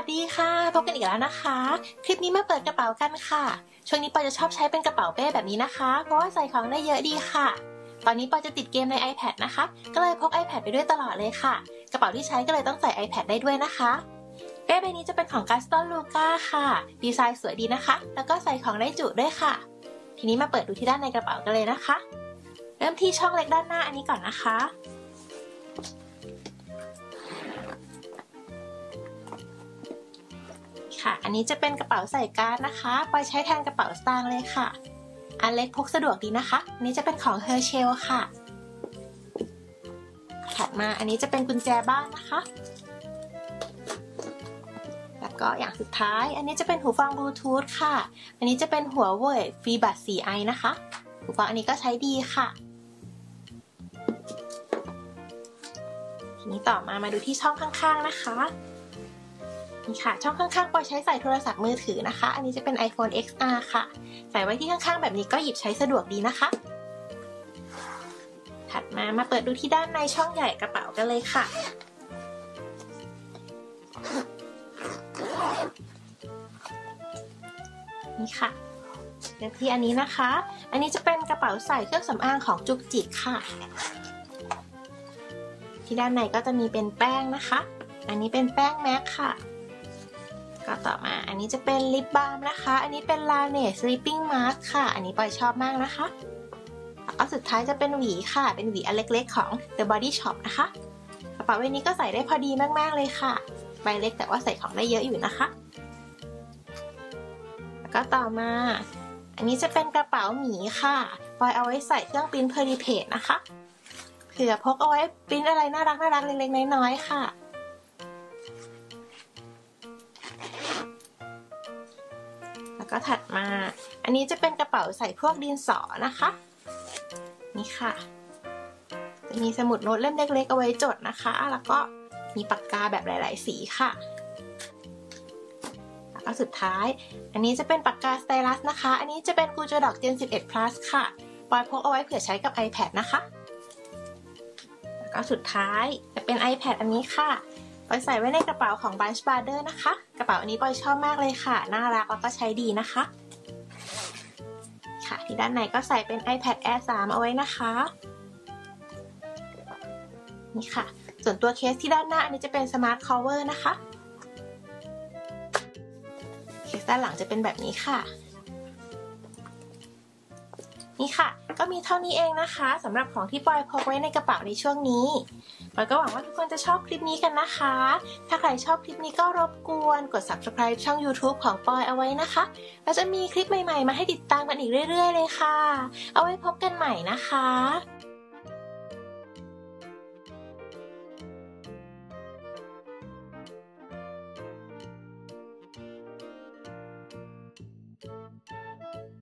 ดีค่ะพบกันอีกแล้วนะคะคลิปนี้มาเปิดกระเป๋ากันค่ะช่วงนี้ปอจะชอบใช้เป็นกระเป๋าเป้แบบนี้นะคะเพราะว่าใส่ของได้เยอะดีค่ะตอนนี้ปอจะติดเกมใน iPad นะคะก็เลยพก iPad ไปด้วยตลอดเลยค่ะกระเป๋าที่ใช้ก็เลยต้องใส่ iPad ได้ด้วยนะคะเป้ใบนี้จะเป็นของ Gaston Luca ค่ะดีไซน์สวยดีนะคะแล้วก็ใส่ของได้จุด้วยค่ะทีนี้มาเปิดดูที่ด้านในกระเป๋ากันเลยนะคะเริ่มที่ช่องเล็กด้านหน้าอันนี้ก่อนนะคะค่ะอันนี้จะเป็นกระเป๋าใส่การ์ดนะคะปอยใช้แทนกระเป๋าสตางค์เลยค่ะอันเล็กพกสะดวกดีนะคะอันนี้จะเป็นของ Herschel ค่ะถัดมาอันนี้จะเป็นกุญแจบ้านนะคะแล้วก็อย่างสุดท้ายอันนี้จะเป็นหูฟังบลูทูธค่ะอันนี้จะเป็นหัวเว่ยฟรีบัต 4i นะคะหูฟังอันนี้ก็ใช้ดีค่ะทีนี้ต่อมาดูที่ช่องข้างๆนะคะนี่ค่ะช่องข้างๆปอยใช้ใส่โทรศัพท์มือถือนะคะอันนี้จะเป็น iPhone XR ค่ะใส่ไว้ที่ข้างๆแบบนี้ก็หยิบใช้สะดวกดีนะคะถัดมาเปิดดูที่ด้านในช่องใหญ่กระเป๋ากันเลยค่ะนี่ค่ะเริ่มที่อันนี้นะคะอันนี้จะเป็นกระเป๋าใส่เครื่องสำอางของจุกจิกค่ะที่ด้านในก็จะมีเป็นแป้งนะคะอันนี้เป็นแป้งแม็กค่ะก็ต่อมาอันนี้จะเป็นลิปบาล์มนะคะอันนี้เป็นลาเนส Sleeping Mask ค่ะอันนี้ปอยชอบมากนะคะแล้วก็สุดท้ายจะเป็นหวีค่ะเป็นหวีอันเล็กๆของ The Body Shop นะคะกระเป๋าใบนี้ก็ใส่ได้พอดีมากๆเลยค่ะใบเล็กแต่ว่าใส่ของได้เยอะอยู่นะคะแล้วก็ต่อมาอันนี้จะเป็นกระเป๋าหมีค่ะปอยเอาไว้ใส่เครื่องปริ้นเพอร์ลิเพจนะคะเผื่อพกเอาไว้ปริ้นอะไรน่ารักเล็กๆน้อยๆค่ะแล้วก็ถัดมาอันนี้จะเป็นกระเป๋าใส่พวกดินสอนะคะนี่ค่ะจะมีสมุดโน้ตเล่มเล็กๆเอาไว้จดนะคะแล้วก็มีปากกาแบบหลายๆสีค่ะแล้วก็สุดท้ายอันนี้จะเป็นปากกาสไตลัสนะคะอันนี้จะเป็นกูโจดอก Gen 11 Plus ค่ะปอยพกเอาไว้เผื่อใช้กับ iPad นะคะแล้วก็สุดท้ายจะเป็น iPad อันนี้ค่ะปอยใส่ไว้ในกระเป๋าของ Bunch Brother นะคะกระเป๋าอันนี้ปอยชอบมากเลยค่ะน่ารักแล้วก็ใช้ดีนะคะค่ะที่ด้านในก็ใส่เป็น iPad Air 3 เอาไว้นะคะนี่ค่ะส่วนตัวเคสที่ด้านหน้าอันนี้จะเป็น Smart Cover นะคะเคสด้านหลังจะเป็นแบบนี้ค่ะนี่ค่ะก็มีเท่านี้เองนะคะสำหรับของที่ปอยพกไว้ในกระเป๋าในช่วงนี้ปอยก็หวังว่าทุกคนจะชอบคลิปนี้กันนะคะถ้าใครชอบคลิปนี้ก็รบกวนกด Subscribe ช่อง YouTube ของปอยเอาไว้นะคะแล้วจะมีคลิปใหม่ๆมาให้ติดตามกันอีกเรื่อยๆเลยค่ะเอาไว้พบกันใหม่นะคะ